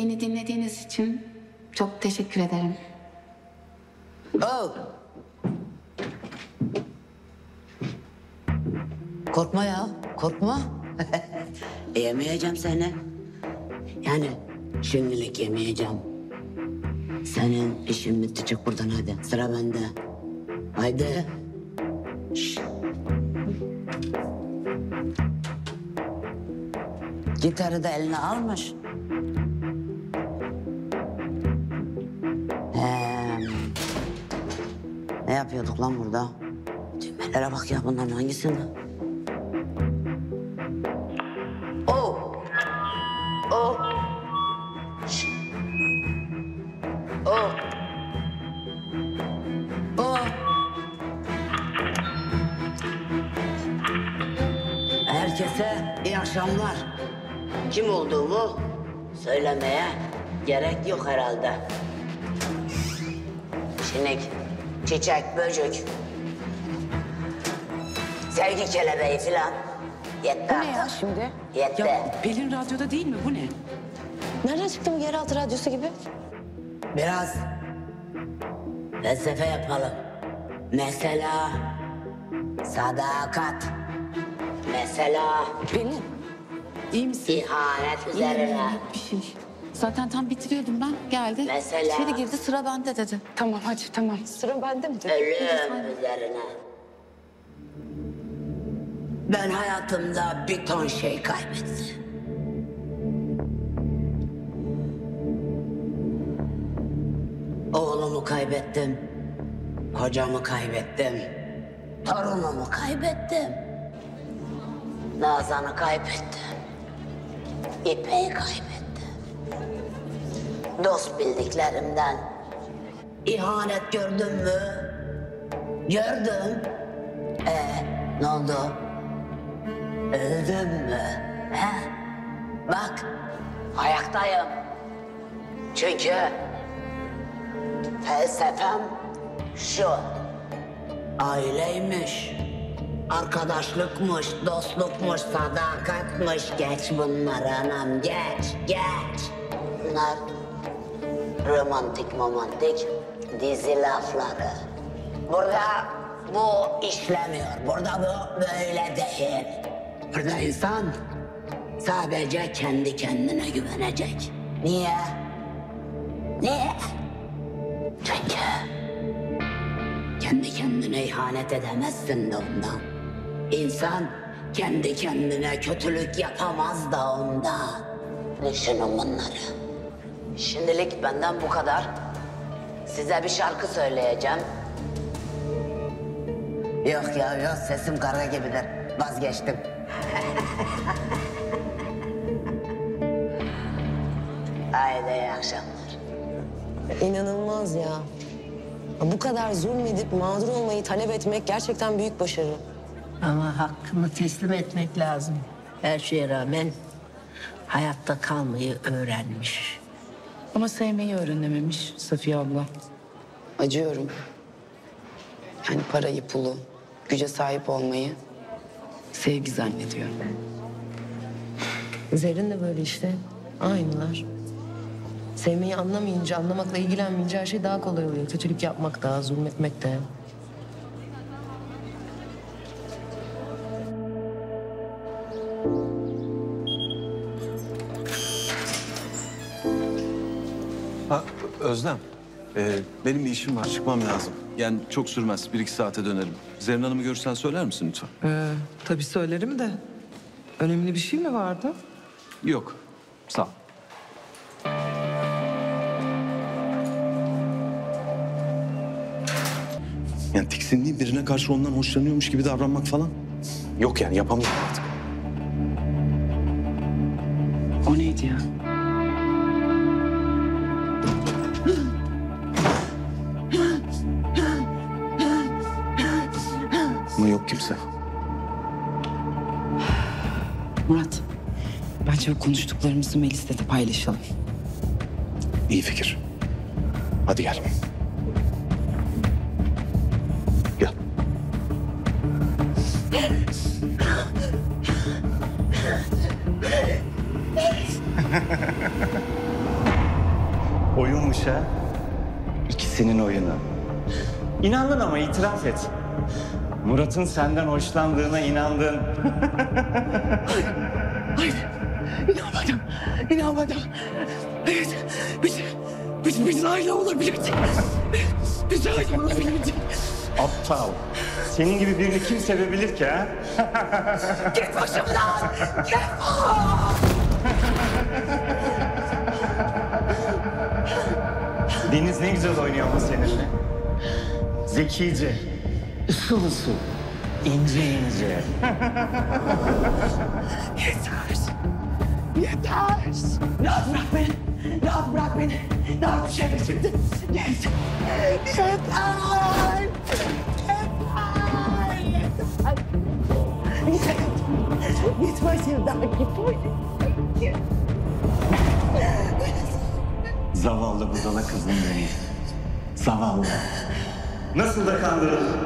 Beni dinlediğiniz için çok teşekkür ederim. Oh. Korkma ya, korkma. Yemeyeceğim seni. Yani şimdilik yemeyeceğim. Senin işin bitti, çık buradan hadi. Sıra bende. Haydi. Şşt. Gitarı da eline almış. Ne yapıyorduk lan burada? Düğmelere bak ya, bunların hangisini? Oh! Oh! Şşt! Oh! Oh! Herkese iyi akşamlar. Kim olduğumu söylemeye gerek yok herhalde. Sinek, çiçek, böcek, sevgi kelebeği filan. Yetti Bu ne artık. ya şimdi? Yetti. Ya Pelin radyoda değil mi? Bu ne? Nereden çıktı bu yeraltı radyosu gibi? Biraz felsefe yapalım. Mesela sadakat. Mesela Pelin, iyi misin? ihanet üzerine. Bir şey. Zaten tam bitiriyordum ben. Geldi. Mesela? İçeri girdi, sıra bende dedi. Tamam hadi tamam. Sıra bende mi? Ölüm üzerine. Ben hayatımda bir ton şey kaybettim. Oğlumu kaybettim. Kocamı kaybettim. Torunumu kaybettim. Nazan'ı kaybettim. İpek'i kaybettim. Dost bildiklerimden ihanet gördüm mü? Gördüm. Ne oldu? Öldüm mü? He? Bak, ayaktayım. Çünkü felsefem şu. Aileymiş, arkadaşlıkmış, dostlukmuş, sadakatmış. Geç bunlar anam, geç. Bunlar romantik dizi lafları. Burada bu işlemiyor, burada bu böyle değil. Burada insan sadece kendi kendine güvenecek. Niye? Çünkü kendi kendine ihanet edemezsin de ondan. İnsan kendi kendine kötülük yapamaz da ondan. Düşünün bunları. Şimdilik benden bu kadar. Size bir şarkı söyleyeceğim. Yok, sesim karga gibidir. Vazgeçtim. Haydi iyi akşamlar. İnanılmaz ya. Bu kadar zulmedip mağdur olmayı talep etmek gerçekten büyük başarı. Ama hakkını teslim etmek lazım. Her şeye rağmen hayatta kalmayı öğrenmiş. Ama sevmeyi öğrenememiş Safiye abla. Acıyorum. Yani parayı, pulu, güce sahip olmayı sevgi zannediyor. Zerrin de böyle işte. Aynılar. Sevmeyi anlamayınca, anlamakla ilgilenmeyince her şey daha kolay oluyor. Kötülük yapmak da, zulmetmek de. Ha, Özlem, benim bir işim var, çıkmam lazım. Yani çok sürmez, 1-2 saate dönerim. Zerrin Hanım'ı görürsen söyler misin lütfen? Tabii söylerim de. Önemli bir şey mi vardı? Yok, sağ ol. Yani tiksindiğim birine karşı ondan hoşlanıyormuş gibi davranmak falan. Yok yani, yapamıyorum artık. O neydi ya? Ama yok kimse. Murat, bence bu konuştuklarımızı Melis'le de paylaşalım. İyi fikir. Hadi gel. Gel. Oyunmuş ha. İkisinin oyunu. İnandın ama itiraf et. Murat'ın senden hoşlandığına inandın. İnanmadım. İnanmadım. Evet. Biz aile olabilirdik. Biz aile olabilirdik. Aptal. Senin gibi birini kim sevebilir ki ha? Git başımdan. Deniz ne güzel oynuyor ama seninle. Zekice, usul usul, ince ince. Yeter. Rahat bırak beni. Rahat bırak beni. Daha bir şey şimdi. Yeter. Git başımdan. Git. Zavallı budala kızım benim. Zavallı. Nasıl da kandırılır.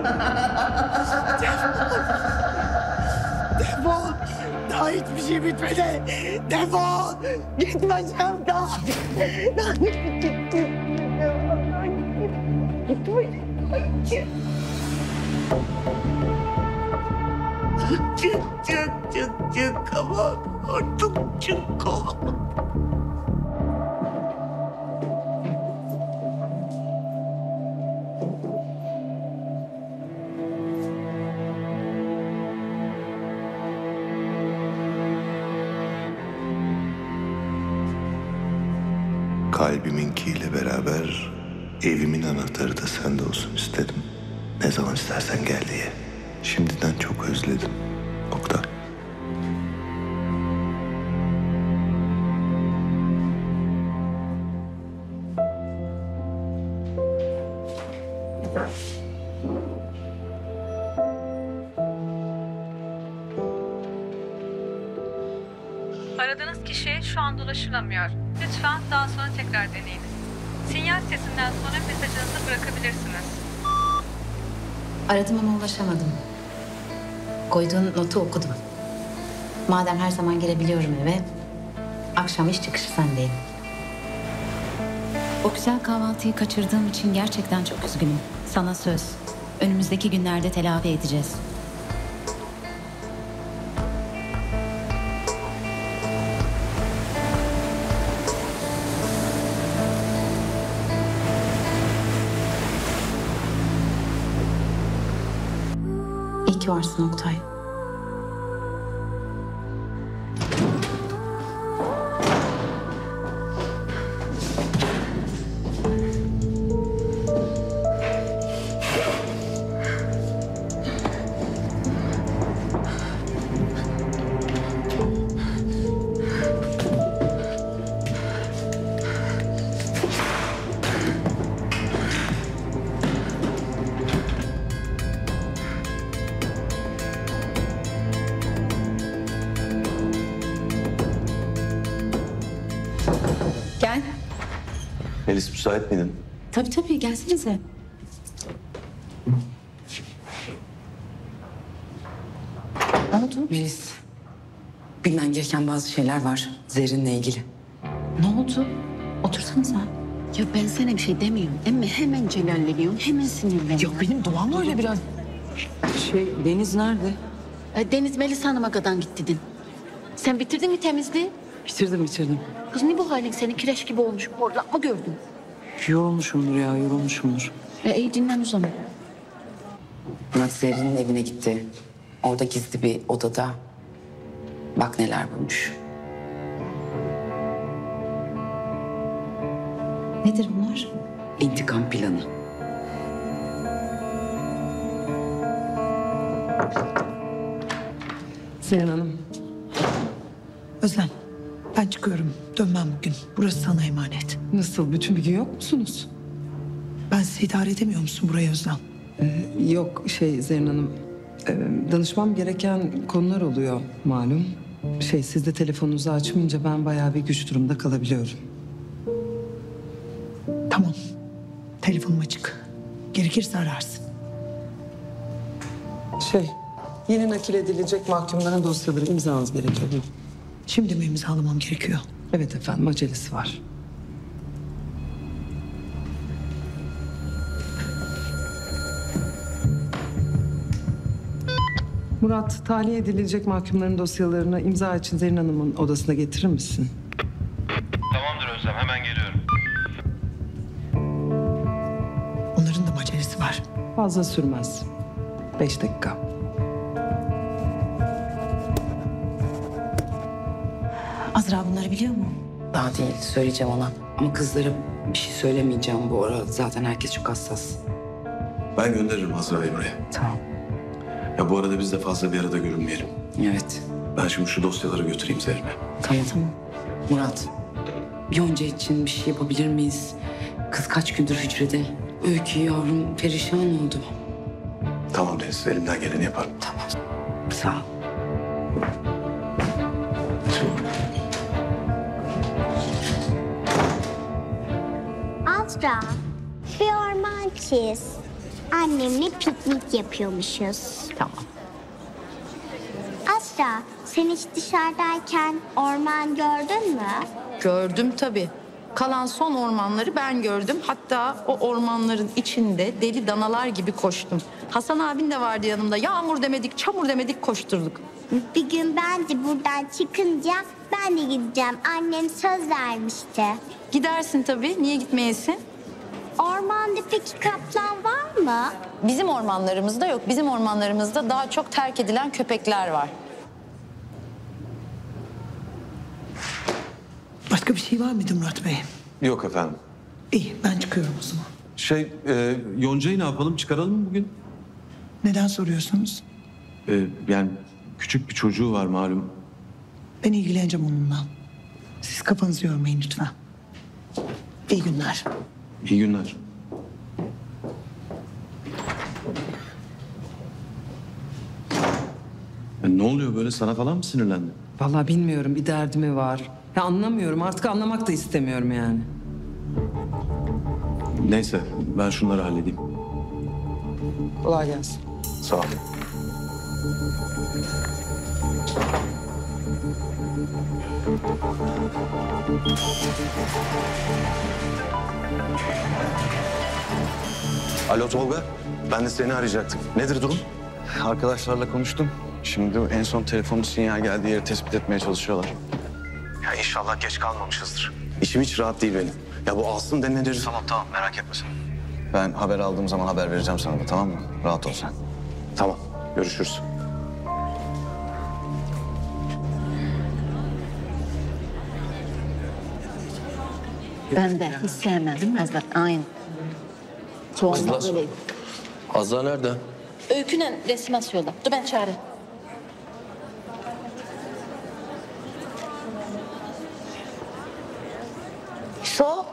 Defol. Daha hiçbir şey bitmedi. Defol. Git başımdan. Çık ama artık çık. Kalbiminkiyle beraber evimin anahtarı da sende olsun istedim. Ne zaman istersen gel diye. Şimdiden çok özledim. Oktay. Aradığınız kişi şu an ulaşılamıyor. Lütfen daha sonra tekrar deneyiniz. Sinyal sesinden sonra mesajınızı bırakabilirsiniz. Aradım ama ulaşamadım. Koyduğun notu okudum. Madem her zaman gelebiliyorum eve, akşam iş çıkışı sendeyim. O güzel kahvaltıyı kaçırdığım için gerçekten çok üzgünüm. Sana söz. Önümüzdeki günlerde telafi edeceğiz. İyi ki varsın Oktay. Gel. Melis müsait miydin? Tabii gelsenize. Ne oldu? Melis, bilmen gereken bazı şeyler var Zerrin'le ilgili. Ne oldu? Otursana sen. Ya ben sana bir şey demiyorum. Ama hemen celalleniyorsun, hemen sinirleniyorsun. Ya benim doğam öyle biraz. Deniz nerede? Deniz Melis Hanım'a kadar gitti dedin. Sen bitirdin mi temizliği? Bitirdim. Kız ne bu halin senin kireç gibi olmuş. Horlak mı gördün? Yorulmuşumdur ya, yorulmuşumdur. İyi dinlen o zaman. Murat Zerrin'in evine gitti. Orada gizli bir odada. Bak neler bulmuş. Nedir bunlar? İntikam planı. Seren Hanım. Özlem, ben çıkıyorum. Dönmem bugün. Burası sana emanet. Nasıl? Bütün bir gün yok musunuz? Ben sizi idare edemiyor musun burayı Özlem? Yok Zerrin Hanım, danışmam gereken konular oluyor malum. Siz de telefonunuzu açmayınca ben bayağı bir güç durumda kalabiliyorum. Tamam. Telefonum açık. Gerekirse ararsın. Yeni nakil edilecek mahkumların dosyaları imzanız gerekiyor. Şimdi mi imzalamam gerekiyor? Evet efendim, acelesi var. Murat, tahliye edilecek mahkumların dosyalarını imza için Zerrin Hanım'ın odasına getirir misin? Tamamdır Özlem, hemen geliyorum. Onların da mı acelesi var? Fazla sürmez. 5 dakika. Azra bunları biliyor mu? Daha değil, söyleyeceğim ona. Ama kızlara bir şey söylemeyeceğim bu ara. Zaten herkes çok hassas. Ben gönderirim Azra'yı buraya. Tamam. Ya bu arada biz de fazla bir arada görünmeyelim. Evet. Ben şimdi şu dosyaları götüreyim Zerrin'e. Tamam. Murat, Yonca için bir şey yapabilir miyiz? Kız kaç gündür hücrede. Öykü yavrum perişan oldu. Tamam Deniz, elimden geleni yaparım. Tamam. Sağ ol. Azra, bir orman çiz. Annemle piknik yapıyormuşuz. Tamam. Azra, sen hiç dışarıdayken orman gördün mü? Gördüm tabii. Kalan son ormanları ben gördüm. Hatta o ormanların içinde deli danalar gibi koştum. Hasan abin de vardı yanımda. Yağmur demedik, çamur demedik koşturduk. Bir gün ben de buradan çıkınca ben de gideceğim. Annem söz vermişti. Gidersin tabii. Niye gitmeyesin? Ormanda peki kaplan var mı? Bizim ormanlarımızda yok. Bizim ormanlarımızda daha çok terk edilen köpekler var. Başka bir şey var mıydı Murat Bey? Yok efendim. İyi, ben çıkıyorum o zaman. Yonca'yı ne yapalım? Çıkaralım mı bugün? Neden soruyorsunuz? Yani küçük bir çocuğu var malum. Ben ilgileneceğim onunla. Siz kafanızı yormayın lütfen. İyi günler. İyi günler. Ne oluyor böyle? Sana falan mı sinirlendi? Vallahi bilmiyorum, bir derdi mi var? Ya anlamıyorum, artık anlamak da istemiyorum yani. Neyse, ben şunları halledeyim. Kolay gelsin. Sağ ol. Alo Tolga, ben de seni arayacaktım. Nedir durum? Arkadaşlarla konuştum. Şimdi en son telefonun sinyal geldiği yeri tespit etmeye çalışıyorlar. Ya inşallah geç kalmamışızdır. İçim hiç rahat değil benim. Ya bu Asım denilen herif... Tamam merak etme sen. Ben haber aldığım zaman haber vereceğim sana da, tamam mı? Rahat ol sen. Tamam, görüşürüz. Ben de hiç sevmedim Azra. Aynı. Çoğunlukla Kızlar. öyleydi. Azra nerede? Öykünen resim asıyorlar. Dur ben çağırayım. So.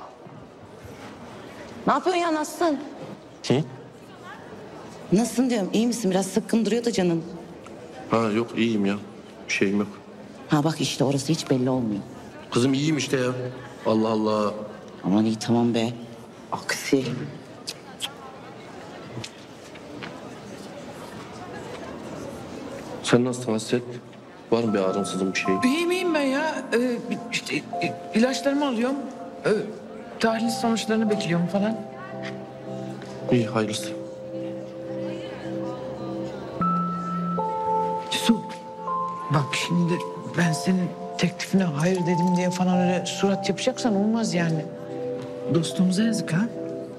Ne yapıyorsun ya, nasılsın? Kim? Nasılsın diyorum, iyi misin? Biraz sıkkın duruyor da canın. Ha yok iyiyim ya. Bir şeyim yok. Ha bak işte orası hiç belli olmuyor. Kızım iyiyim işte ya. Allah Allah. Aman iyi tamam be. Aksi. Sen nasılsın Hasret? Var mı bir ağrın sızın bir şey? İyiyim ben ya. İşte ilaçlarımı alıyorum. Tahlil sonuçlarını bekliyorum falan. İyi hayırlısı. Su. Bak şimdi ben senin teklifine hayır dedim diye falan öyle surat yapacaksan olmaz yani. Dostluğumuza yazık ha.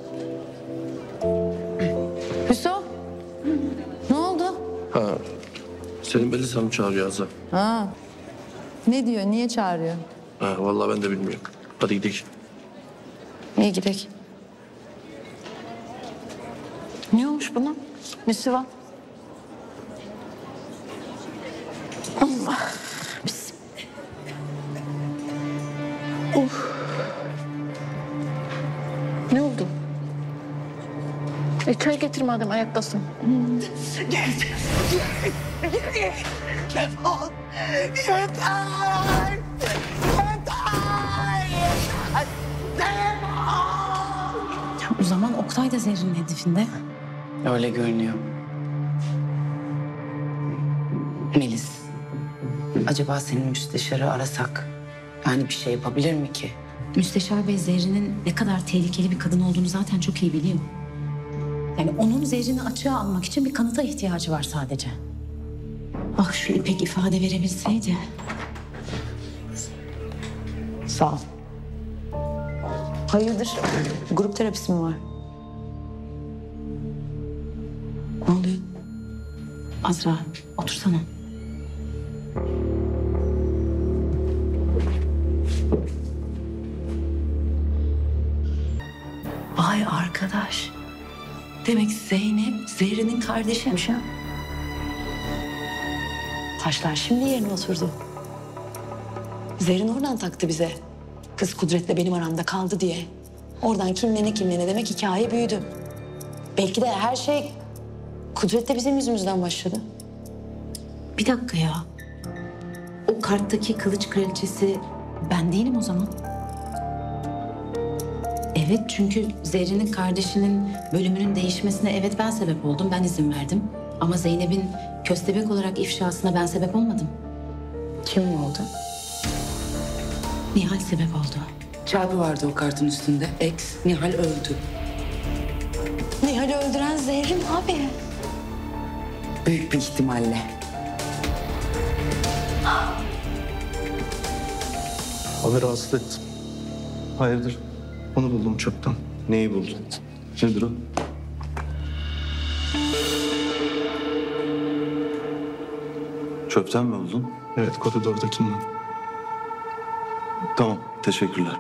Hüso. Ne oldu? Ha. Senin belli sana çağırıyor Azra. Ha. Ne diyor? Niye çağırıyor? Ha vallahi ben de bilmiyorum. Hadi gidelim. İyi gidelim. Ne olmuş buna? Nesi var? Allah. Ne oldu? Çay getir madem ayaktasın. Defol. Yeter. O zaman Oktay da Zerrin'in hedefinde. Öyle görünüyor. Melis, acaba senin müsteşarı arasak yani bir şey yapabilir mi ki? Müsteşar Bey Zerrin'in ne kadar tehlikeli bir kadın olduğunu zaten çok iyi biliyor. Yani onun Zerrin'i açığa almak için bir kanıta ihtiyacı var sadece. Ah şu İpek ifade verebilseydi. Sağ ol. Hayırdır? Grup terapisi mi var? Ne oluyor? Azra otursana. Vay arkadaş. Demek Zeynep Zerrin'in kardeşiymiş ha. Taşlar şimdi yerine oturdu. Zerrin oradan taktı bize. Kız Kudret'le benim aramda kaldı diye. Oradan kimlene demek hikaye büyüdü. Belki de her şey Kudret'le bizim yüzümüzden başladı. Bir dakika ya. O karttaki kılıç kraliçesi ben değilim o zaman. Evet çünkü Zerrin'in kardeşinin bölümünün değişmesine evet ben sebep oldum. Ben izin verdim. Ama Zeynep'in köstebek olarak ifşasına ben sebep olmadım. Kim oldu? Nihal sebep oldu. Çarpı vardı o kartın üstünde. Ex Nihal öldü. Nihal'i öldüren Zerrin abi. Büyük bir ihtimalle. Abi rahatsız ettim. Hayırdır? Onu buldum çöpten. Neyi buldun? Nedir o? Çöpten mi buldun? Evet, koridordakinden. Tamam, teşekkürler.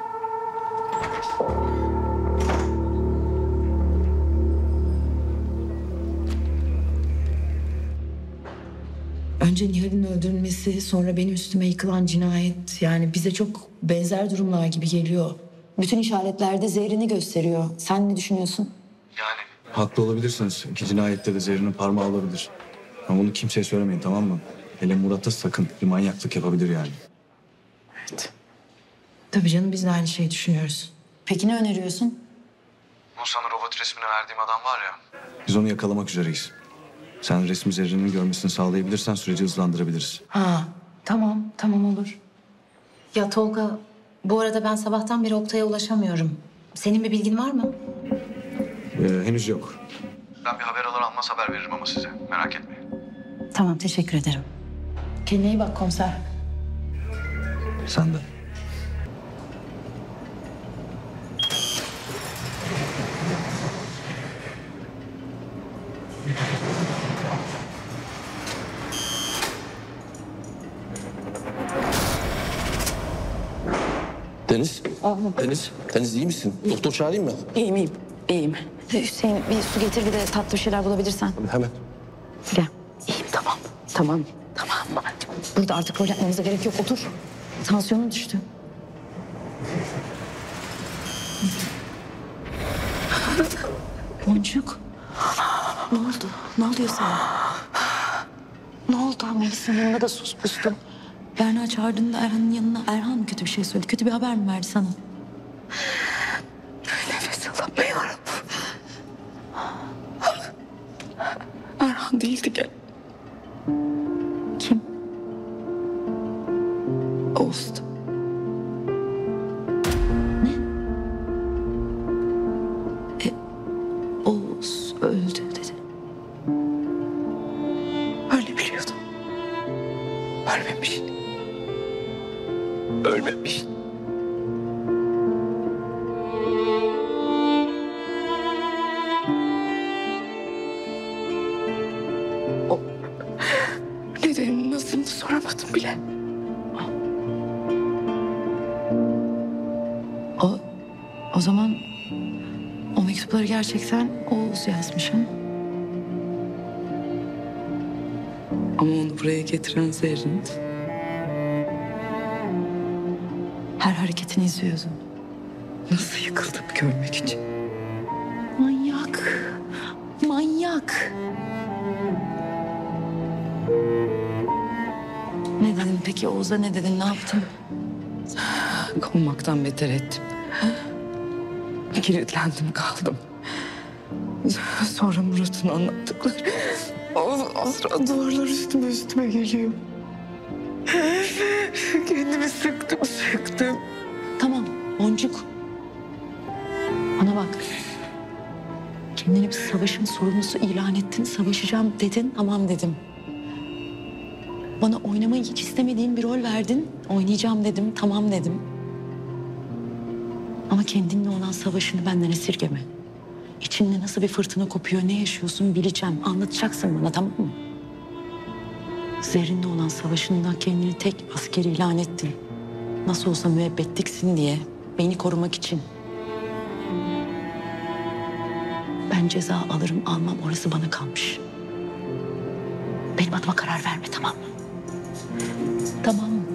Önce Nihal'in öldürülmesi, sonra benim üstüme yıkılan cinayet. Yani bize çok benzer durumlar gibi geliyor. Bütün işaretler de Zerrin'i gösteriyor. Sen ne düşünüyorsun? Haklı olabilirsiniz. İki cinayette de Zerrin'in parmağı olabilir. Ama bunu kimseye söylemeyin, tamam mı? Hele Murat'a sakın bir manyaklık yapabilir yani. Tabii canım biz de aynı şeyi düşünüyoruz. Peki ne öneriyorsun? Bu sana robot resmini verdiğim adam var ya. Biz onu yakalamak üzereyiz. Sen resmi Zerrin'in görmesini sağlayabilirsen süreci hızlandırabiliriz. Ha, tamam olur. Ya Tolga bu arada ben sabahtan beri Oktay'a ulaşamıyorum. Senin bir bilgin var mı? Henüz yok. Ben bir haber alır almaz haber veririm ama size. Merak etmeyin. Tamam teşekkür ederim. Kendine iyi bak komiser. Sen de. Deniz. Deniz iyi misin? Doktor çağırayım mı? İyiyim. Hüseyin bir su getir bir de tatlı bir şeyler bulabilirsen. Hemen. Gel. İyiyim tamam. Burada artık rol yapmamıza gerek yok otur. Tansiyonun düştü. Boncuk. Ne oldu? Ne oluyor sana? Ne oldu? Melisa'nın yanında da suspustum. Berna çağırdığında Erhan'ın yanına Erhan mı kötü bir şey söyledi? Kötü bir haber mi verdi sana? Nefes alamıyorum. Erhan değildi gel. Kim? Oğuz'du. Ne? Oğuz öldü dedi. Öyle biliyordum. Ölmemiş. Nedenini nasıl soramadım bile. O zaman o mektupları gerçekten Oğuz yazmış ha? Ama onu buraya getiren Zerrin. Her hareketini izliyordum. Nasıl yıkıldım görmek için. Manyak. Ne dedin peki Oğuz'a ne dedin? Ne yaptın? Kovmaktan beter ettim. Kilitlendim kaldım. Sonra Murat'ın anlattıkları. Azra duvarlar üstüme geliyor. Kendimi sıktım. Tamam Boncuk. Bana bak. Kendini bir savaşın sorumlusu ilan ettin. Savaşacağım dedin. Tamam dedim. Bana oynamayı hiç istemediğim bir rol verdin. Oynayacağım dedim, tamam dedim. Ama kendinle olan savaşını benden esirgeme. İçinde nasıl bir fırtına kopuyor, ne yaşıyorsun bileceğim. Anlatacaksın bana, tamam mı? Zerrin'le olan savaşında kendini tek asker ilan ettin. Nasıl olsa müebbetliksin diye, beni korumak için. Ben ceza alırım almam, orası bana kalmış. Benim adıma karar verme, tamam mı? Tamam mı?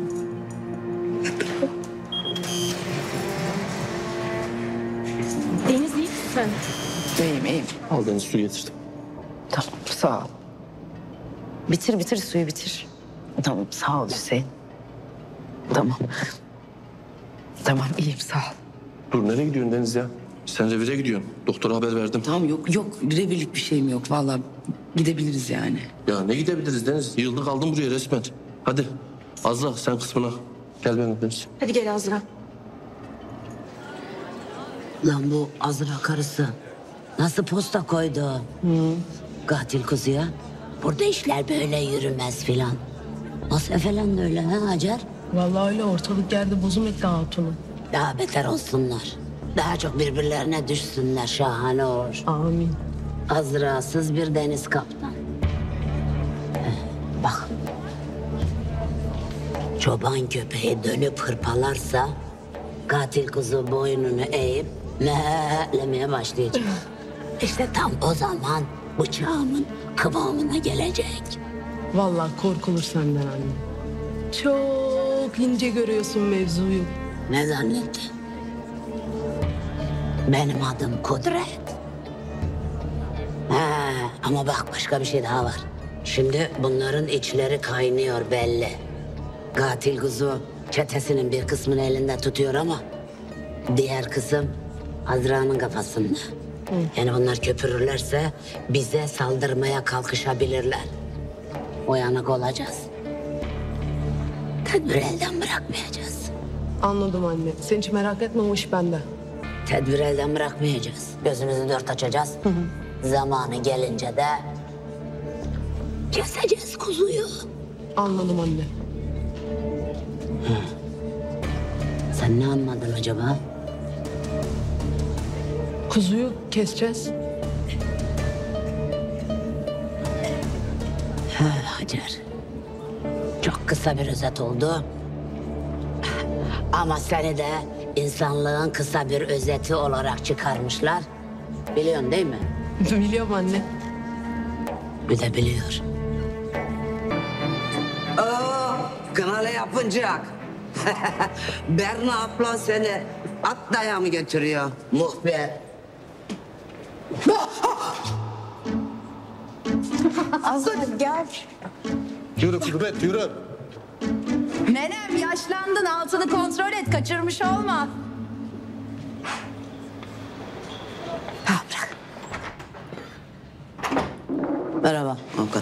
Deniz, iyi misin? İyiyim. Al Deniz, su getirdim. Tamam, sağ ol. Bitir suyu bitir. Tamam, sağ ol Hüseyin. Tamam. Tamam, iyiyim, sağ ol. Dur, nereye gidiyorsun Deniz ya? Sen revire gidiyorsun. Doktora haber verdim. Tamam yok revirlik bir şeyim yok. Vallahi gidebiliriz yani. Ya ne gidebiliriz Deniz? Yılda kaldım buraya resmen. Hadi Azra sen kısmına. Gel benimle Deniz. Hadi gel Azra. Lan bu Azra karısı nasıl posta koydu? Katil kuzuya. Burada işler böyle yürümez filan. Nasıl falan öyle ha Hacer? Vallahi öyle, ortalık yerde bozum etti hatunu. Daha beter olsunlar. Daha çok birbirlerine düşsünler, şahane olur. Amin. Azra'sız bir deniz kaptan. Bak. Çoban köpeği dönüp hırpalarsa katil kuzu boynunu eğip melemeye başlayacak. İşte tam o zaman bıçağımın kıvamına gelecek. Vallahi korkulur senden anne. Çok ince görüyorsun mevzuyu. Ne zannettin? Benim adım Kudret. Ama bak başka bir şey daha var. Şimdi bunların içleri kaynıyor belli. Katil kuzu çetesinin bir kısmını elinde tutuyor ama diğer kısım Azra'nın kafasında. Yani bunlar köpürürlerse bize saldırmaya kalkışabilirler. Uyanık olacağız. Tedbiri elden bırakmayacağız. Anladım anne. Sen hiç merak etme, o iş bende. Tedbiri elden bırakmayacağız. Gözümüzü dört açacağız. Zamanı gelince de keseceğiz kuzuyu. Anladım anne. Sen ne anladın acaba? Kuzuyu keseceğiz. Hacer. Çok kısa bir özet oldu. Ama seni de insanlığın kısa bir özeti olarak çıkarmışlar. Biliyorsun değil mi? Biliyorum anne. Bir de biliyor. Kınalı yapınacak. Berna abla seni at dayağı mı götürüyor? Muhbir. Hazırım, gel. Yürü Kudret yürü. Nenem yaşlandın, altını kontrol et, kaçırmış olma. Merhaba avukat.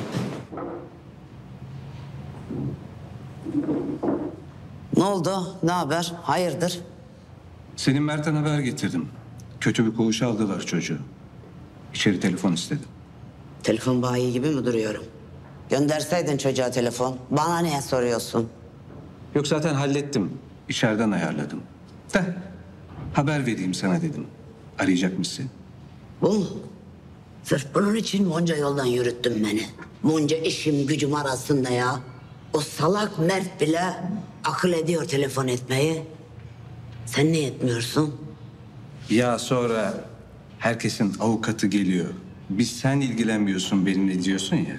Ne oldu? Ne haber? Hayırdır? Senin Mert'ten haber getirdim. Kötü bir koğuşa aldılar çocuğu. İçeri telefon istedim. Telefon bayi gibi mi duruyorum? Gönderseydin çocuğa telefon. Bana niye soruyorsun? Yok zaten hallettim. İçeriden ayarladım. De haber vereyim sana dedim. Arayacak mısın? Bu mu? Sırf bunun için bunca yoldan yürüttün beni. Bunca işim gücüm arasında ya. O salak Mert bile akıl ediyor telefon etmeyi. Sen niye etmiyorsun? Ya sonra herkesin avukatı geliyor. Biz sen ilgilenmiyorsun benimle diyorsun ya.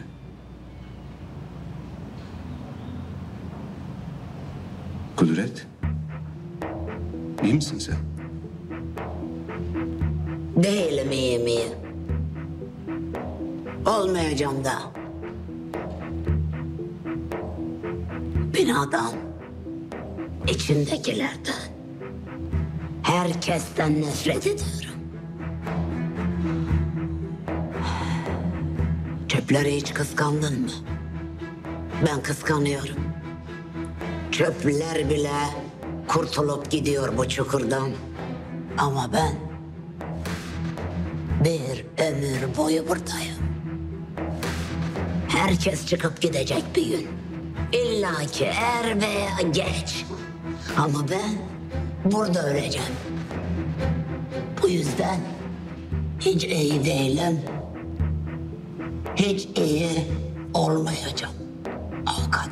Kudret. İyi misin sen? Değilim iyi. Olmayacağım da. Binadan, içindekilerden, herkesten nefret ediyorum. Çöpleri hiç kıskandın mı? Ben kıskanıyorum. Çöpler bile kurtulup gidiyor bu çukurdan. Ama ben bir ömür boyu buradayım. Herkes çıkıp gidecek bir gün. illaki er veya geç. Ama ben burada öleceğim. Bu yüzden hiç iyi değilim. Hiç iyi olmayacağım. Avukat.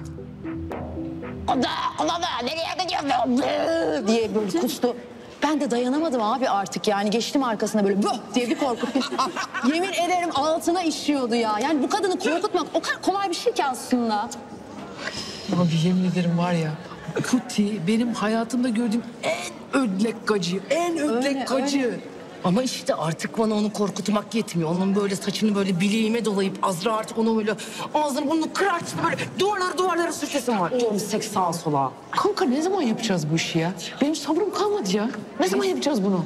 O da nereye gidiyorsun diye böyle kustu. Ben de dayanamadım abi artık yani geçtim arkasına böyle böh diye bir korkuttum. Yemin ederim altına işiyordu ya. Yani bu kadını korkutmak o kadar kolay bir şey ki aslında. Abi yemin ederim var ya, Kuti benim hayatımda gördüğüm en ödlek gacı, en ödlek gacı. Ama işte artık bana onu korkutmak yetmiyor. Onun böyle saçını böyle bileğime dolayıp Azra artık onu böyle ağzını burnunu kırarsın böyle duvarlara sürtesim var. Oğlum seks sağa sola. Kanka ne zaman yapacağız bu işi ya? Benim sabrım kalmadı ya. Ne zaman yapacağız bunu?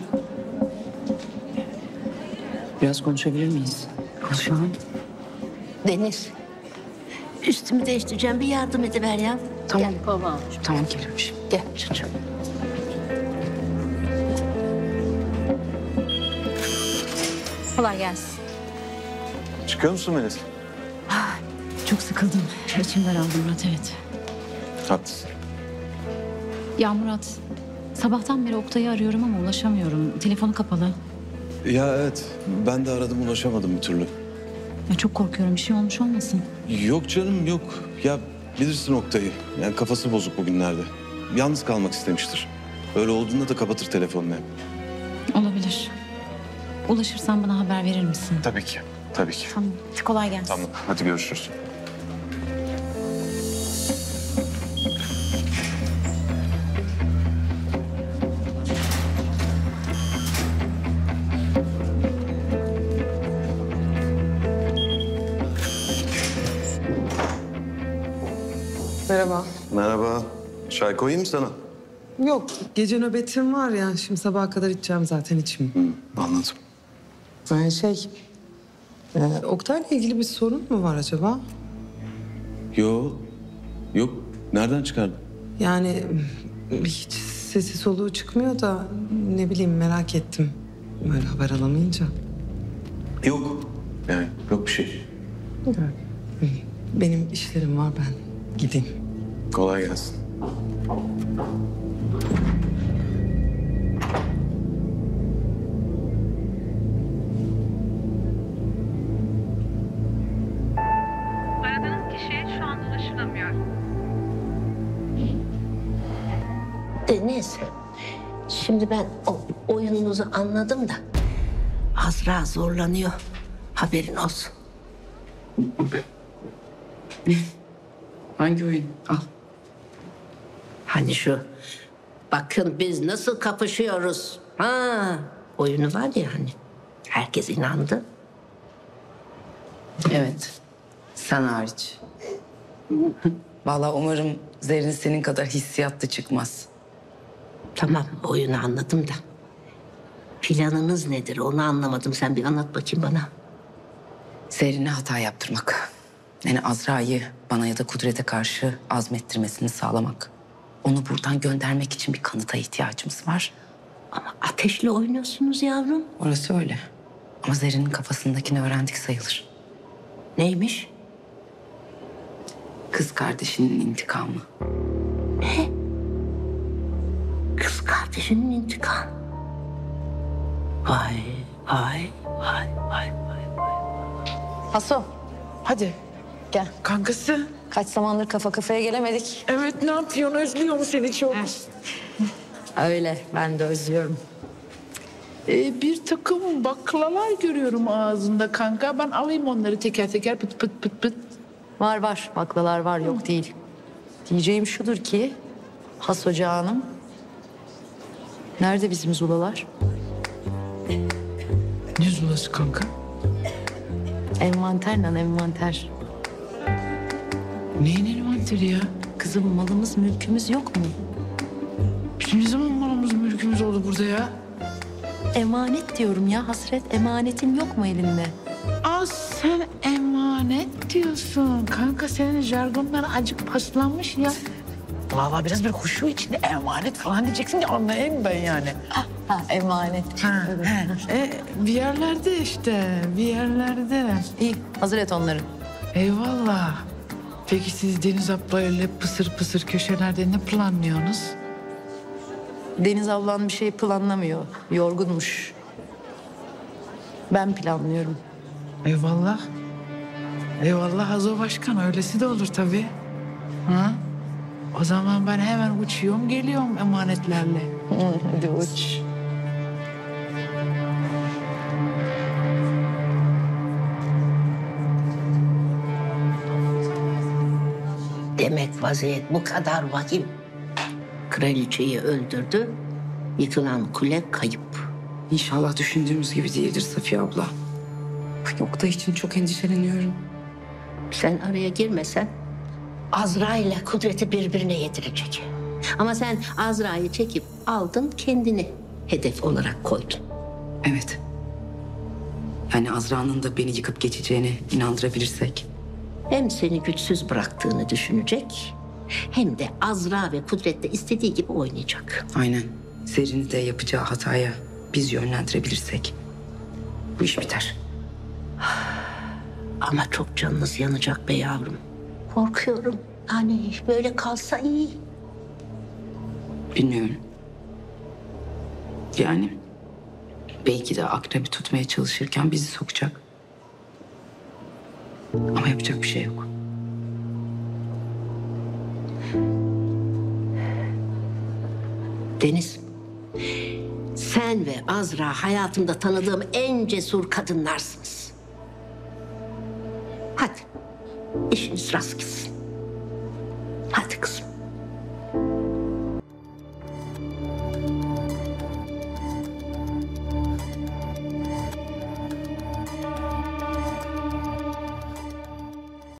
Biraz konuşabilir miyiz? Konuşalım. Deniz, üstümü değiştireceğim, bir yardım ediver ya. Tamam baba. Tamam geliyorum şimdi. Gel çocuğum. Kolay gelsin. Çıkıyor musun Melis? Çok sıkıldım. İçim daraldı Murat, evet. Haklısın. Ya Murat, sabahtan beri Oktay'ı arıyorum ama ulaşamıyorum. Telefonu kapalı. Ya evet, ben de aradım ulaşamadım bir türlü. Ya çok korkuyorum, bir şey olmuş olmasın. Yok canım yok. Ya bilirsin Oktay'ı. Yani kafası bozuk bugünlerde. Yalnız kalmak istemiştir. Öyle olduğunda da kapatır telefonunu hep. Olabilir. Ulaşırsan bana haber verir misin? Tabii ki, tabii ki. Tamam, kolay gelsin. Tamam, hadi görüşürüz. Merhaba. Merhaba. Çay koyayım mı sana? Yok, gece nöbetim var ya. Şimdi sabaha kadar içeceğim zaten içmeyeyim. Anladım. Oktay'la ilgili bir sorun mu var acaba? Yok. Yok. Nereden çıkardın? Yani hiç sesi soluğu çıkmıyor da ne bileyim merak ettim. Böyle haber alamayınca. Yok. Yani yok bir şey. Benim işlerim var, ben gideyim. Kolay gelsin. Aradığınız kişiye şu an ulaşılamıyor. Deniz, şimdi ben o oyununuzu anladım da Azra zorlanıyor. Haberin olsun. Hangi oyun? Al. Hani şu bakın biz nasıl kapışıyoruz. Ha, oyunu var ya hani. Herkes inandı. Evet. Sen hariç. Vallahi umarım Zerrin senin kadar hissiyatlı çıkmaz. Tamam, oyunu anladım da. Planınız nedir onu anlamadım. Sen bir anlat bakayım bana. Zerrin'e hata yaptırmak. Yani Azra'yı bana ya da Kudret'e karşı azmettirmesini sağlamak. Onu buradan göndermek için bir kanıta ihtiyacımız var. Ama ateşle oynuyorsunuz yavrum. Orası öyle. Ama Zerrin'in kafasındakini öğrendik sayılır. Neymiş? Kız kardeşinin intikamı. Ne? Kız kardeşinin intikamı. Vay, vay, vay, vay, vay. Haso, Hadi. gel. Kankası. Kaç zamandır kafa kafaya gelemedik. Evet, ne yapıyorsun? Özlüyor mu seni çok? Öyle, ben de özlüyorum. Bir takım baklalar görüyorum ağzında kanka. Ben alayım onları teker teker pıt pıt pıt pıt. Var, baklalar var, yok değil. Diyeceğim şudur ki, Has Hoca Hanım, nerede bizim zulalar? Ne zulası kanka? Envanter lan, envanter. Neyin envanteri ya? Kızım malımız, mülkümüz yok mu? Bizim ne zaman malımız, mülkümüz oldu burada ya? Emanet diyorum ya Hasret, emanetin yok mu elinde? Aa, sen emanet diyorsun. Kanka senin jargonlar acık paslanmış ya. Vallahi biraz bir huşu içinde emanet falan diyeceksin ki anlayayım ben yani. Ha, emanet. Bir yerlerde işte, bir yerlerde. İyi, hazır et onları. Eyvallah. Peki siz Deniz abla öyle pısır pısır köşelerde ne planlıyorsunuz? Deniz ablan bir şey planlamıyor. Yorgunmuş. Ben planlıyorum. Eyvallah. Eyvallah Azo Başkan, öylesi de olur tabii. Ha? O zaman ben hemen uçuyorum, geliyorum emanetlerle. Hadi uç. Demek vaziyet bu kadar vahim. Kraliçeyi öldürdü, yıkılan kule kayıp. İnşallah düşündüğümüz gibi değildir Safiye abla. Oktay için çok endişeleniyorum. Sen araya girmesen Azra ile Kudret'i birbirine yedirecek. Ama sen Azra'yı çekip aldın, kendini hedef olarak koydun. Evet. Yani Azra'nın da beni yıkıp geçeceğine inandırabilirsek. Hem seni güçsüz bıraktığını düşünecek, hem de Azra ve Kudret de istediği gibi oynayacak. Aynen. Zerrin'i de yapacağı hataya biz yönlendirebilirsek bu iş biter. Ama çok canınız yanacak be yavrum. Korkuyorum. Hani böyle kalsa iyi. Bilmiyorum. Yani belki de akrebi tutmaya çalışırken bizi sokacak. Ama yapacak bir şey yok. Deniz, sen ve Azra hayatımda tanıdığım en cesur kadınlarsınız. Hadi, işiniz rast gitsin. Hadi kızım.